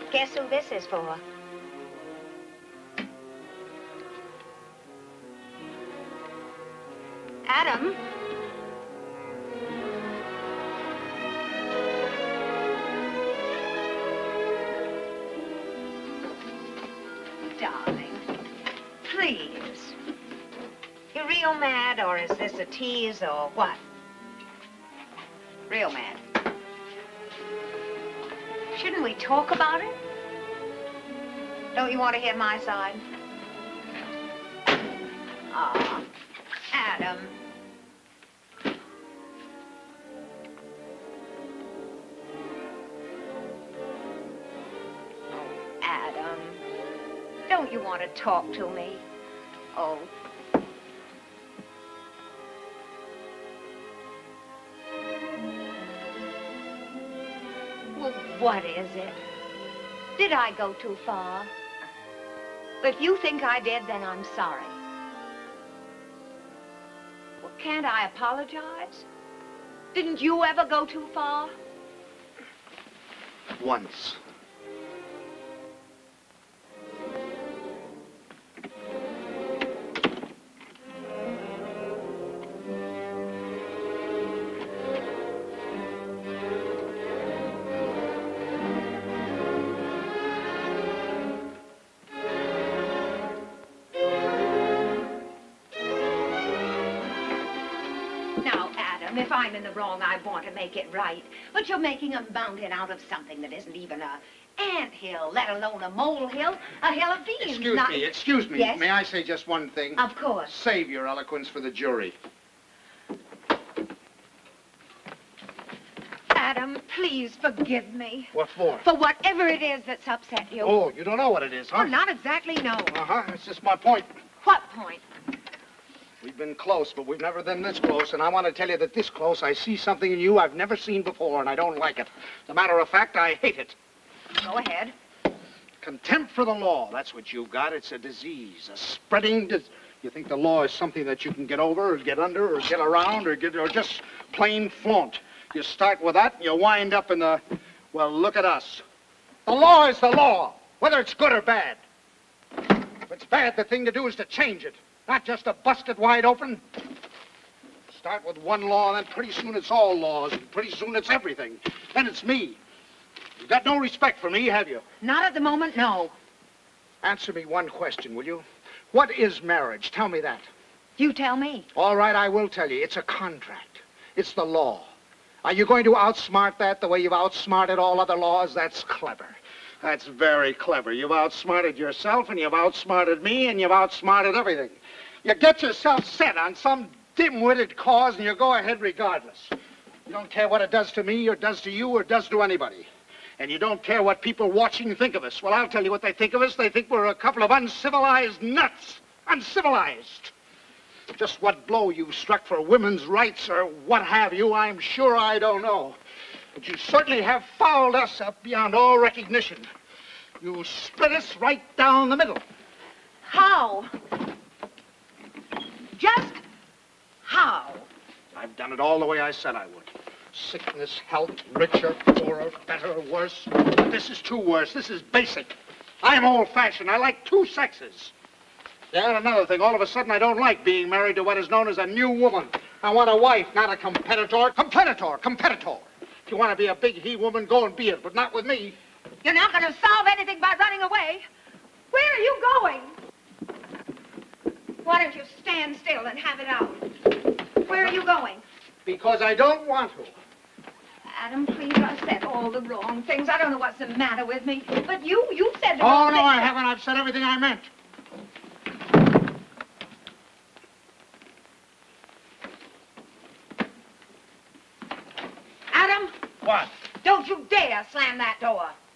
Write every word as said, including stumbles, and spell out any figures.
Guess who this is for? Adam? Darling, please. You real mad, or is this a tease, or what? Real mad. Shouldn't we talk about it? Don't you want to hear my side? Aw, Adam. Oh, Adam. Don't you want to talk to me? Oh. Well, what is it? Did I go too far? If you think I did, then I'm sorry. Well, can't I apologize? Didn't you ever go too far? Once. If I'm in the wrong, I want to make it right. But you're making a mountain out of something that isn't even a anthill, let alone a molehill, a hill of beans. Excuse not... me, excuse me. Yes? May I say just one thing? Of course. Save your eloquence for the jury. Adam, please forgive me. What for? For whatever it is that's upset you. Oh, you don't know what it is, huh? Oh, not exactly, no. Uh-huh, that's just my point. What point? We've been close, but we've never been this close, and I want to tell you that this close, I see something in you I've never seen before, and I don't like it. As a matter of fact, I hate it. Go ahead. Contempt for the law, that's what you've got. It's a disease, a spreading disease. You think the law is something that you can get over, or get under, or get around, or get, or just plain flaunt. You start with that, and you wind up in the, well, look at us. The law is the law, whether it's good or bad. If it's bad, the thing to do is to change it. Not just to bust it wide open. Start with one law, and then pretty soon it's all laws, and pretty soon it's everything. Then it's me. You've got no respect for me, have you? Not at the moment, no. Answer me one question, will you? What is marriage? Tell me that. You tell me. All right, I will tell you. It's a contract. It's the law. Are you going to outsmart that the way you've outsmarted all other laws? That's clever. That's very clever. You've outsmarted yourself, and you've outsmarted me, and you've outsmarted everything. You get yourself set on some dim-witted cause, and you go ahead regardless. You don't care what it does to me, or does to you, or does to anybody. And you don't care what people watching think of us. Well, I'll tell you what they think of us. They think we're a couple of uncivilized nuts. Uncivilized. Just what blow you've struck for women's rights, or what have you, I'm sure I don't know. But you certainly have fouled us up beyond all recognition. You split us right down the middle. How? Just how? I've done it all the way I said I would. Sickness, health, richer, poorer, better, worse. But this is too worse. This is basic. I'm old-fashioned. I like two sexes. Yeah, and another thing. All of a sudden, I don't like being married to what is known as a new woman. I want a wife, not a competitor. Competitor, competitor. If you want to be a big he-woman, go and be it, but not with me. You're not going to solve anything by running away. Where are you going? Why don't you stand still and have it out? Where are you going? Because I don't want to. Adam, please, I said all the wrong things. I don't know what's the matter with me. But you, you said the Oh, wrong no, things. I haven't. I've said everything I meant. Adam? What? Don't you dare slam that door.